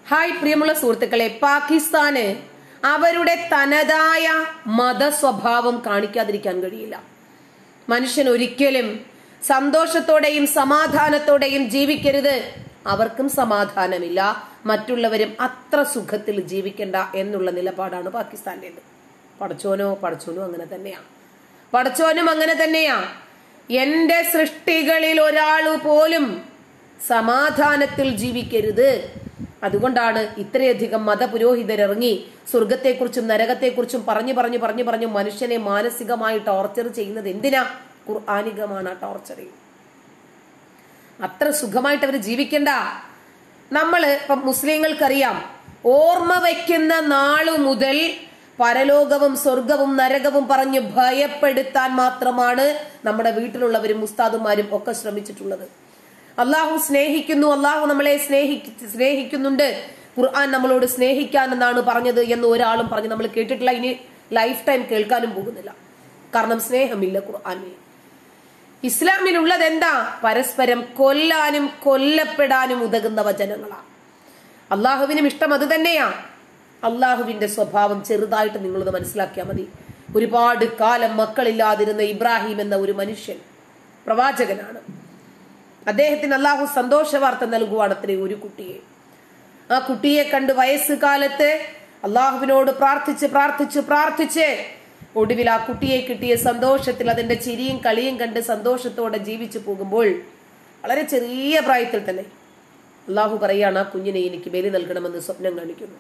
Hi പ്രിയമുള്ള സുഹൃത്തുക്കളെ, പാകിസ്ഥാന് അവരുടെ തനതായ മതസ്വഭാവം കാണിക്കാതിരിക്കാൻ കഴിയില്ല. മനുഷ്യൻ ഒരിക്കലും സന്തോഷത്തോടെയും സമാധാനത്തോടെയും ജീവിക്കരുത്. അവർക്കും സമാധാനമില്ല, മറ്റുള്ളവരും അത്ര സുഖത്തിൽ ജീവിക്കണ്ട എന്നുള്ള നിലപാടാണ് പാകിസ്ഥാന്റേത്. പടച്ചോനും അങ്ങനെ തന്നെയാ. എന്റെ സൃഷ്ടികളിൽ ഒരാളു പോലും സമാധാനത്തിൽ ജീവിക്കരുത്. അതുകൊണ്ടാണ് ഇത്രയധികം മതപുരോഹിതരിറങ്ങി സ്വർഗത്തെക്കുറിച്ചും നരകത്തെക്കുറിച്ചും പറഞ്ഞു മനുഷ്യനെ മാനസികമായി ടോർച്ചർ ചെയ്യുന്നത്. എന്തിനാ? ഖുർആനികമാണ് ആ ടോർച്ചറിങ്. അത്ര സുഖമായിട്ട് അവർ ജീവിക്കണ്ട. ഇപ്പം മുസ്ലിങ്ങൾക്കറിയാം, ഓർമ്മ വയ്ക്കുന്ന നാളു മുതൽ പരലോകവും സ്വർഗവും നരകവും പറഞ്ഞ് ഭയപ്പെടുത്താൻ മാത്രമാണ് നമ്മുടെ വീട്ടിലുള്ളവരും ഉസ്താദുമാരും ഒക്കെ ശ്രമിച്ചിട്ടുള്ളത്. അള്ളാഹു സ്നേഹിക്കുന്നു, അള്ളാഹു നമ്മളെ സ്നേഹിക്കുന്നുണ്ട്, ഖുർആൻ നമ്മളോട് സ്നേഹിക്കാനെന്നാണ് പറഞ്ഞത് എന്ന് ഒരാളും പറഞ്ഞ് നമ്മൾ കേട്ടിട്ടില്ല. ഇനി ലൈഫ് ടൈം കേൾക്കാനും പോകുന്നില്ല. കാരണം സ്നേഹമില്ല ഖുർആനിൽ. ഇസ്ലാമിലുള്ളത് എന്താ? പരസ്പരം കൊല്ലാനും കൊല്ലപ്പെടാനും ഉതകുന്ന വചനങ്ങളാണ്. അള്ളാഹുവിനും ഇഷ്ടം അത് തന്നെയാ. അള്ളാഹുവിന്റെ സ്വഭാവം ചെറുതായിട്ട് നിങ്ങളത് മനസ്സിലാക്കിയാൽ മതി. ഒരുപാട് കാലം മക്കളില്ലാതിരുന്ന ഇബ്രാഹിം എന്ന ഒരു മനുഷ്യൻ പ്രവാചകനാണ്. അദ്ദേഹത്തിന് അള്ളാഹു സന്തോഷ വാർത്ത നൽകുവാണ് അത്രേ ഒരു കുട്ടിയെ. ആ കുട്ടിയെ കണ്ട് വയസ്സുകാലത്ത് അള്ളാഹുവിനോട് പ്രാർത്ഥിച്ച് ഒടുവിൽ ആ കുട്ടിയെ കിട്ടിയ സന്തോഷത്തിൽ അതിന്റെ ചിരിയും കളിയും കണ്ട് സന്തോഷത്തോടെ ജീവിച്ചു പോകുമ്പോൾ വളരെ ചെറിയ പ്രായത്തിൽ തന്നെ അള്ളാഹു പറയാണ്, ആ കുഞ്ഞിനെ എനിക്ക് ബലി നൽകണമെന്ന് സ്വപ്നം കാണിക്കുന്നു.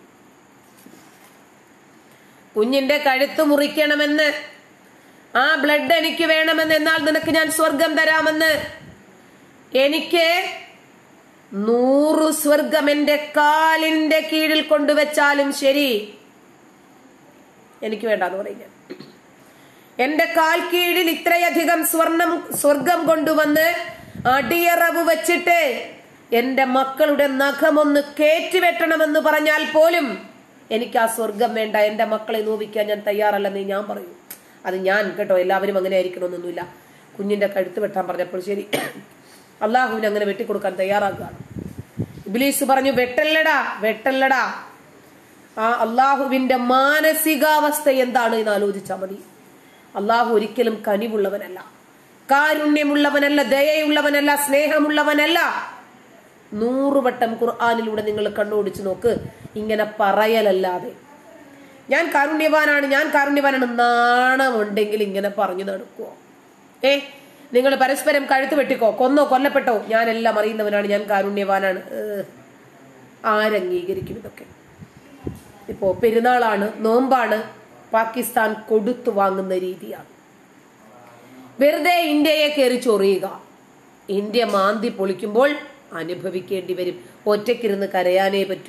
കുഞ്ഞിന്റെ കഴുത്ത് മുറിക്കണമെന്ന്, ആ ബ്ലഡ് എനിക്ക് വേണമെന്ന്, എന്നാൽ നിനക്ക് ഞാൻ സ്വർഗം തരാമെന്ന്, എനിക്ക് 100 സ്വർഗം എന്റെ കാലിന്റെ കീഴിൽ കൊണ്ടുവച്ചാലും ശരി എനിക്ക് വേണ്ടെന്ന് പറയുക. എന്റെ കാൽ കീഴിൽ ഇത്രയധികം സ്വർഗം കൊണ്ടുവന്ന് അടിയറവ് വെച്ചിട്ട് എന്റെ മക്കളുടെ നഖമൊന്ന് കയറ്റിവെട്ടണമെന്ന് പറഞ്ഞാൽ പോലും എനിക്ക് ആ സ്വർഗം വേണ്ട, എന്റെ മക്കളെ നോവിക്കാൻ ഞാൻ തയ്യാറല്ലെന്ന് ഞാൻ പറയൂ. അത് ഞാൻ കേട്ടോ, എല്ലാവരും അങ്ങനെ ആയിരിക്കണമെന്നൊന്നുമില്ല. കുഞ്ഞിന്റെ കഴുത്ത് വെട്ടാൻ പറഞ്ഞപ്പോൾ ശരി, അള്ളാഹുവിന് അങ്ങനെ വെട്ടിക്കൊടുക്കാൻ തയ്യാറാക്കുകയാണ്. ഇബ്ലീസ് പറഞ്ഞു, വെട്ടല്ലടാ. ആ അള്ളാഹുവിന്റെ മാനസികാവസ്ഥ എന്താണ് എന്ന് ആലോചിച്ചാൽ മതി. അള്ളാഹു ഒരിക്കലും കനിവുള്ളവനല്ല, കാരുണ്യമുള്ളവനല്ല, ദയയുള്ളവനല്ല, സ്നേഹമുള്ളവനല്ല. 100 വട്ടം ഖുർആനിലൂടെ നിങ്ങൾ കണ്ണോടിച്ചു നോക്ക്. ഇങ്ങനെ പറയലല്ലാതെ ഞാൻ കാരുണ്യവാനാണ് നാണമുണ്ടെങ്കിൽ ഇങ്ങനെ പറഞ്ഞു നടക്കുവോ? നിങ്ങൾ പരസ്പരം കഴുത്ത് വെട്ടിക്കോ, കൊന്നോ കൊല്ലപ്പെട്ടോ, ഞാൻ എല്ലാം അറിയുന്നവനാണ്, ഞാൻ കാരുണ്യവാനാണ്. ആരംഗീകരിക്കും ഇതൊക്കെ? ഇപ്പോ പെരുന്നാളാണ്, നോമ്പാണ്, പാകിസ്ഥാൻ കൊടുത്തു വാങ്ങുന്ന രീതിയാണ്. വെറുതെ ഇന്ത്യയെ കയറി ചൊറിയുക. ഇന്ത്യ മാന്തി പൊളിക്കുമ്പോൾ അനുഭവിക്കേണ്ടി വരും. ഒറ്റയ്ക്കിരുന്ന് കരയാനേ പറ്റൂ.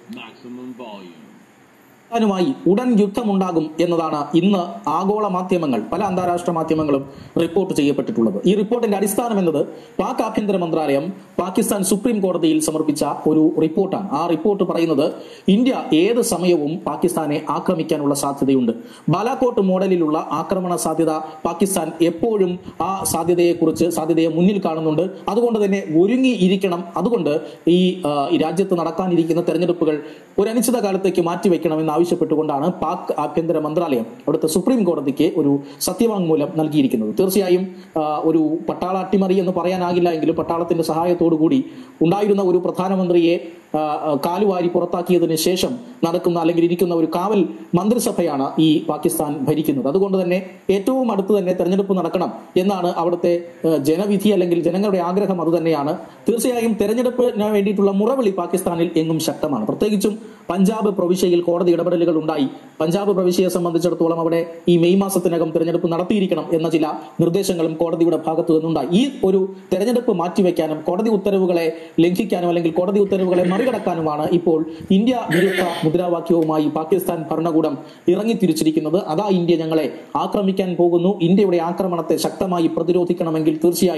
ുമായി ഉടൻ യുദ്ധമുണ്ടാകും എന്നതാണ് ഇന്ന് ആഗോള മാധ്യമങ്ങൾ, പല അന്താരാഷ്ട്ര മാധ്യമങ്ങളും റിപ്പോർട്ട് ചെയ്യപ്പെട്ടിട്ടുള്ളത്. ഈ റിപ്പോർട്ടിന്റെ അടിസ്ഥാനം എന്നത് പാക് ആഭ്യന്തര മന്ത്രാലയം പാകിസ്ഥാൻ സുപ്രീം കോടതിയിൽ സമർപ്പിച്ച ഒരു റിപ്പോർട്ടാണ്. ആ റിപ്പോർട്ട് പറയുന്നത് ഇന്ത്യ ഏത് സമയവും പാകിസ്ഥാനെ ആക്രമിക്കാനുള്ള സാധ്യതയുണ്ട്. ബാലാകോട്ട് മോഡലിലുള്ള ആക്രമണ സാധ്യത പാകിസ്ഥാൻ എപ്പോഴും ആ സാധ്യതയെ മുന്നിൽ കാണുന്നുണ്ട്. അതുകൊണ്ട് തന്നെ ഒരുങ്ങിയിരിക്കണം. അതുകൊണ്ട് ഈ രാജ്യത്ത് നടക്കാനിരിക്കുന്ന തെരഞ്ഞെടുപ്പുകൾ ഒരു അനിശ്ചിത കാലത്തേക്ക് മാറ്റിവെക്കണമെന്ന് ആവശ്യപ്പെട്ടുകൊണ്ടാണ് പാക് ആഭ്യന്തര മന്ത്രാലയം അവിടുത്തെ സുപ്രീം കോടതിക്ക് ഒരു സത്യവാങ്മൂലം നൽകിയിരിക്കുന്നത്. തീർച്ചയായും ഒരു പട്ടാള അട്ടിമറി എന്ന് പറയാനാകില്ല എങ്കിലും പട്ടാളത്തിന്റെ സഹായത്തോടു കൂടി ഉണ്ടായിരുന്ന ഒരു പ്രധാനമന്ത്രിയെ കാലുവാരി പുറത്താക്കിയതിന് ശേഷം നടക്കുന്ന അല്ലെങ്കിൽ ഇരിക്കുന്ന ഒരു കാവൽ മന്ത്രിസഭയാണ് ഈ പാകിസ്ഥാൻ ഭരിക്കുന്നത്. അതുകൊണ്ട് തന്നെ ഏറ്റവും അടുത്ത് തന്നെ തെരഞ്ഞെടുപ്പ് നടക്കണം എന്നാണ് അവിടുത്തെ ജനവിധി അല്ലെങ്കിൽ ജനങ്ങളുടെ ആഗ്രഹം. അത് തന്നെയാണ്. തീർച്ചയായും തെരഞ്ഞെടുപ്പിന് വേണ്ടിയിട്ടുള്ള മുറവിളി പാകിസ്ഥാനിൽ എങ്ങും ശക്തമാണ്. പ്രത്യേകിച്ചും പഞ്ചാബ് പ്രവിശ്യയിൽ കോടതി ഇടപെടലുകൾ ഉണ്ടായി. പഞ്ചാബ് പ്രവിശ്യയെ സംബന്ധിച്ചിടത്തോളം അവിടെ ഈ മെയ് മാസത്തിനകം തെരഞ്ഞെടുപ്പ് നടത്തിയിരിക്കണം എന്ന ചില നിർദ്ദേശങ്ങളും കോടതിയുടെ ഭാഗത്തു നിന്നുണ്ടായി. ഈ ഒരു തെരഞ്ഞെടുപ്പ് മാറ്റിവെക്കാനും കോടതി ഉത്തരവുകളെ ലംഘിക്കാനും അല്ലെങ്കിൽ കോടതി ഉത്തരവുകളെ മറികടക്കാനുമാണ് ഇപ്പോൾ ഇന്ത്യ വിരുദ്ധ മുദ്രാവാക്യവുമായി പാകിസ്ഥാൻ ഭരണകൂടം ഇറങ്ങിത്തിരിച്ചിരിക്കുന്നത്. ഇന്ത്യ ഞങ്ങളെ ആക്രമിക്കാൻ പോകുന്നു, ഇന്ത്യയുടെ ആക്രമണത്തെ ശക്തമായി പ്രതിരോധിക്കണമെങ്കിൽ തീർച്ചയായും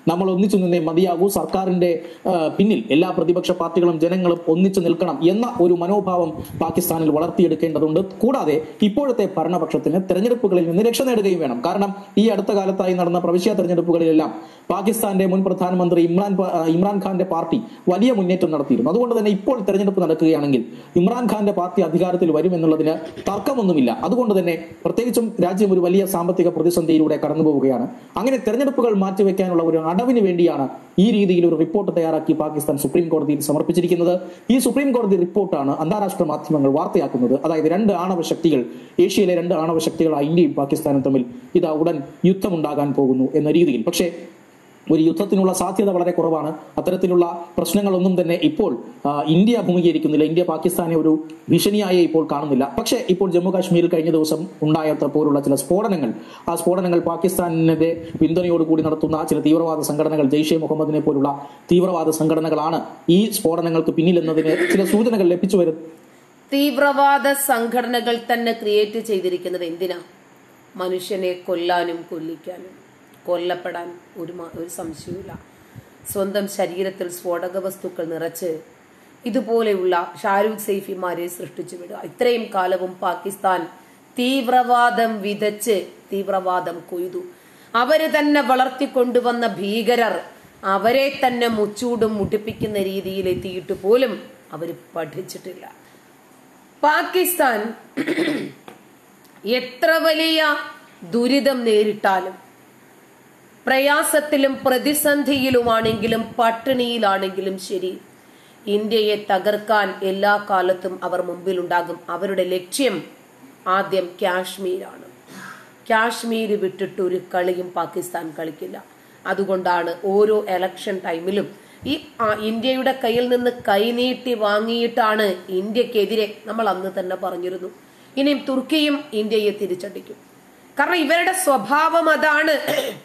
നമ്മൾ ഒന്നിച്ചു നിന്നേ മതിയാകൂ, സർക്കാരിന്റെ പിന്നിൽ എല്ലാ പ്രതിപക്ഷ പാർട്ടികളും ജനങ്ങളും ഒന്നിച്ചു നിൽക്കണം എന്ന ഒരു മനോഭാവം പാകിസ്ഥാനിൽ വളർത്തിയെടുക്കേണ്ടതുണ്ട്. കൂടാതെ ഇപ്പോഴത്തെ ഭരണപക്ഷത്തിന് തെരഞ്ഞെടുപ്പുകളിൽ നിന്ന് രക്ഷ നേടുകയും വേണം. കാരണം ഈ അടുത്ത കാലത്തായി നടന്ന പ്രവിശ്യ തെരഞ്ഞെടുപ്പുകളിലെല്ലാം പാകിസ്ഥാന്റെ മുൻ പ്രധാനമന്ത്രി ഇമ്രാൻഖാന്റെ പാർട്ടി വലിയ മുന്നേറ്റം നടത്തിയിരുന്നു. അതുകൊണ്ട് തന്നെ ഇപ്പോൾ തെരഞ്ഞെടുപ്പ് നടക്കുകയാണെങ്കിൽ ഇമ്രാൻഖാന്റെ പാർട്ടി അധികാരത്തിൽ വരുമെന്നുള്ളതിന് തർക്കമൊന്നുമില്ല. അതുകൊണ്ട് തന്നെ പ്രത്യേകിച്ചും രാജ്യം ഒരു വലിയ സാമ്പത്തിക പ്രതിസന്ധിയിലൂടെ കടന്നു പോവുകയാണ്. അങ്ങനെ തെരഞ്ഞെടുപ്പുകൾ മാറ്റിവെക്കാനുള്ള ഒരു അടവിന് വേണ്ടിയാണ് ഈ രീതിയിൽ ഒരു റിപ്പോർട്ട് തയ്യാറാക്കി പാകിസ്ഥാൻ സുപ്രീം കോടതിയിൽ സമർപ്പിച്ചിരിക്കുന്നത്. ഈ സുപ്രീം കോടതി റിപ്പോർട്ടാണ് അന്താരാഷ്ട്ര മാധ്യമങ്ങൾ വാർത്തയാക്കുന്നത്. അതായത് ഏഷ്യയിലെ രണ്ട് ആണവ ശക്തികളായ ഇന്ത്യയും പാകിസ്ഥാനും തമ്മിൽ ഇതാ ഉടൻ യുദ്ധമുണ്ടാകാൻ പോകുന്നു എന്ന രീതിയിൽ. പക്ഷേ ഒരു യുദ്ധത്തിനുള്ള സാധ്യത വളരെ കുറവാണ്. അത്തരത്തിലുള്ള പ്രശ്നങ്ങളൊന്നും തന്നെ ഇപ്പോൾ ഇന്ത്യ അഭിമുഖീകരിക്കുന്നില്ല. ഇന്ത്യ പാകിസ്ഥാനെ ഒരു ഭീഷണിയായി ഇപ്പോൾ കാണുന്നില്ല. പക്ഷേ ഇപ്പോൾ ജമ്മു കാശ്മീരിൽ കഴിഞ്ഞ ദിവസം ഉണ്ടായപ്പോലുള്ള ചില സ്ഫോടനങ്ങൾ പാകിസ്ഥാനിന്റെ പിന്തുണയോടുകൂടി നടത്തുന്ന ചില തീവ്രവാദ സംഘടനകൾ, ജെയ്ഷെ മുഹമ്മദിനെ പോലുള്ള തീവ്രവാദ സംഘടനകളാണ് ഈ സ്ഫോടനങ്ങൾക്ക് പിന്നിലെന്നതിന് ചില സൂചനകൾ ലഭിച്ചു വരുന്നു. തീവ്രവാദ സംഘടനകൾ തന്നെ ക്രിയേറ്റ് ചെയ്തിരിക്കുന്നത് എന്തിനാ? മനുഷ്യനെ കൊല്ലാനും കൊല്ലിക്കാനും. കൊല്ലപ്പെടാൻ ഒരു സംശയവുമില്ല. സ്വന്തം ശരീരത്തിൽ സ്ഫോടക വസ്തുക്കൾ നിറച്ച് ഇതുപോലെയുള്ള ഷാരൂഖ് സൈഫിമാരെ സൃഷ്ടിച്ചു വിടുക. ഇത്രയും കാലവും പാകിസ്ഥാൻ തീവ്രവാദം വിതച്ച് തീവ്രവാദം കൊയ്തു. അവര് തന്നെ വളർത്തിക്കൊണ്ടുവന്ന ഭീകരർ അവരെ തന്നെ മുച്ചൂടും മുടിപ്പിക്കുന്ന രീതിയിൽ എത്തിയിട്ട് പോലും അവര് പഠിച്ചിട്ടില്ല. പാകിസ്ഥാൻ എത്ര വലിയ ദുരിതം നേരിട്ടാലും, പ്രയാസത്തിലും പ്രതിസന്ധിയിലുമാണെങ്കിലും പട്ടിണിയിലാണെങ്കിലും ശരി, ഇന്ത്യയെ തകർക്കാൻ എല്ലാ കാലത്തും അവർ മുമ്പിലുണ്ടാകും. അവരുടെ ലക്ഷ്യം ആദ്യം കാശ്മീരാണ്. കാശ്മീർ വിട്ടിട്ട് ഒരു കളിയും പാകിസ്ഥാൻ കളിക്കില്ല. അതുകൊണ്ടാണ് ഓരോ ഇലക്ഷൻ ടൈമിലും ഈ ഇന്ത്യയുടെ കയ്യിൽ നിന്ന് കൈനീട്ടി വാങ്ങിയിട്ടാണ് ഇന്ത്യക്കെതിരെ നമ്മൾ അന്ന് തന്നെ പറഞ്ഞിരുന്നു, ഇനിയും തുർക്കിയും ഇന്ത്യയെ തിരിച്ചടിക്കും. കാരണം ഇവരുടെ സ്വഭാവം അതാണ്.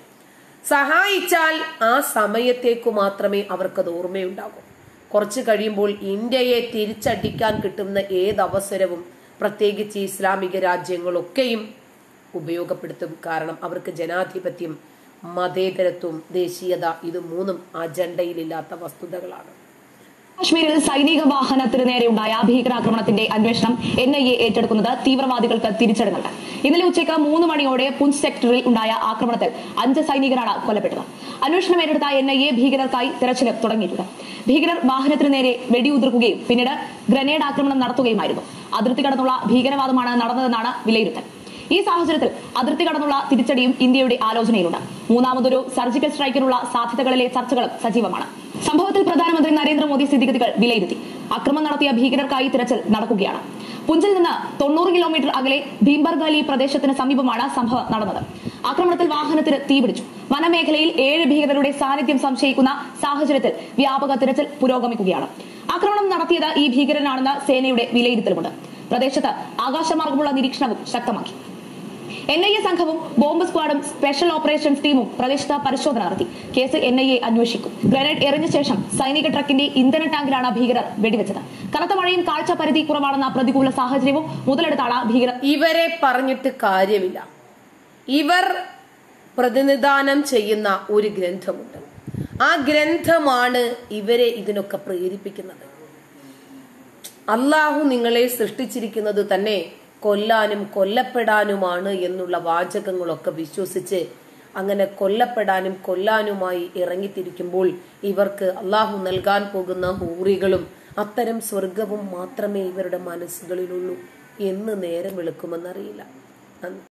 സഹായിച്ചാൽ ആ സമയത്തേക്കു മാത്രമേ അവർക്കത് ഓർമ്മയുണ്ടാകൂ. കുറച്ച് കഴിയുമ്പോൾ ഇന്ത്യയെ തിരിച്ചടിക്കാൻ കിട്ടുന്ന ഏതവസരവും പ്രത്യേകിച്ച് ഇസ്ലാമിക രാജ്യങ്ങളൊക്കെയും ഉപയോഗപ്പെടുത്തും. കാരണം അവർക്ക് ജനാധിപത്യം, മതേതരത്വം, ദേശീയത ഇത് മൂന്നും അജണ്ടയിലില്ലാത്ത വസ്തുതകളാണ്. കാശ്മീരിൽ സൈനിക വാഹനത്തിന് നേരെയുണ്ടായ ഭീകരാക്രമണത്തിന്റെ അന്വേഷണം NIA ഏറ്റെടുക്കുന്നത് തീവ്രവാദികൾക്ക് തിരിച്ചടി നൽകാൻ. ഇന്നലെ ഉച്ചയ്ക്ക് 3 മണിയോടെ പുഞ്ച് സെക്ടറിൽ ഉണ്ടായ ആക്രമണത്തിൽ 5 സൈനികരാണ് കൊല്ലപ്പെട്ടത്. അന്വേഷണം ഏറ്റെടുത്ത NIA ഭീകരർക്കായി തെരച്ചിൽ തുടങ്ങിയിട്ടുണ്ട്. ഭീകരർ വാഹനത്തിന് നേരെ വെടിയുതിർക്കുകയും പിന്നീട് ഗ്രനേഡ് ആക്രമണം നടത്തുകയുമായിരുന്നു. അതിർത്തി കടന്നുള്ള ഭീകരവാദമാണ് നടന്നതെന്നാണ് വിലയിരുത്തൽ. ഈ സാഹചര്യത്തിൽ അതിർത്തി കടന്നുള്ള തിരിച്ചടിയും ഇന്ത്യയുടെ ആലോചനയിലുണ്ട്. മൂന്നാമതൊരു സർജിക്കൽ സ്ട്രൈക്കിനുള്ള സാധ്യതകളിലെ ചർച്ചകളും സജീവമാണ്. സംഭവത്തിൽ പ്രധാനമന്ത്രി നരേന്ദ്രമോദി സ്ഥിതിഗതികൾ വിലയിരുത്തി. അക്രമം നടത്തിയ ഭീകരർക്കായി തിരച്ചിൽ നടക്കുകയാണ്. പുഞ്ചിൽ നിന്ന് 90 കിലോമീറ്റർ അകലെ ഭീംബർഗാലി പ്രദേശത്തിന് സമീപമാണ് സംഭവം നടന്നത്. ആക്രമണത്തിൽ വാഹനത്തിന് തീപിടിച്ചു. വനമേഖലയിൽ 7 ഭീകരരുടെ സാന്നിധ്യം സംശയിക്കുന്ന സാഹചര്യത്തിൽ വ്യാപക തിരച്ചിൽ പുരോഗമിക്കുകയാണ്. ആക്രമണം നടത്തിയത് ഈ ഭീകരനാണെന്ന് സേനയുടെ വിലയിരുത്തലുമുണ്ട്. പ്രദേശത്ത് ആകാശമാർഗമുള്ള നിരീക്ഷണവും ശക്തമാക്കി. NIA സംഘവും ബോംബ് സ്ക്വാഡും സ്പെഷ്യൽ ഓപ്പറേഷൻസ് ടീമും പ്രദേശത്ത് പരിശോധന നടത്തി. കേസ് NIA അന്വേഷിക്കും. ഗ്രനേഡ് എറിഞ്ഞ ശേഷം സൈനിക ട്രക്കിന്റെ ഇന്ധന ടാങ്കിലാണ് ഭീകരർ വെടിവെച്ചത്. കനത്ത മഴയും കാഴ്ച പരിധി കുറവാണെന്ന പ്രതികൂല സാഹചര്യവും മുതലെടുത്താണ് ഭീകരർ. ഇവരെ പറഞ്ഞിട്ട് കാര്യമില്ല. ഇവർ പ്രതിനിധാനം ചെയ്യുന്ന ഒരു ഗ്രന്ഥമുണ്ട്. ആ ഗ്രന്ഥമാണ് ഇവരെ ഇതിനൊക്കെ പ്രേരിപ്പിക്കുന്നത്. അള്ളാഹു നിങ്ങളെ സൃഷ്ടിച്ചിരിക്കുന്നത് തന്നെ കൊല്ലാനും കൊല്ലപ്പെടാനുമാണ് എന്നുള്ള വാചകങ്ങളൊക്കെ വിശ്വസിച്ച് അങ്ങനെ കൊല്ലപ്പെടാനും കൊല്ലാനുമായി ഇറങ്ങിത്തിരിക്കുമ്പോൾ ഇവർക്ക് അള്ളാഹു നൽകാൻ പോകുന്ന ഹൂറികളും അത്തരം സ്വർഗവും മാത്രമേ ഇവരുടെ മനസ്സുകളിലുള്ളൂ എന്ന് നേരം വെളുക്കുമെന്നറിയില്ല.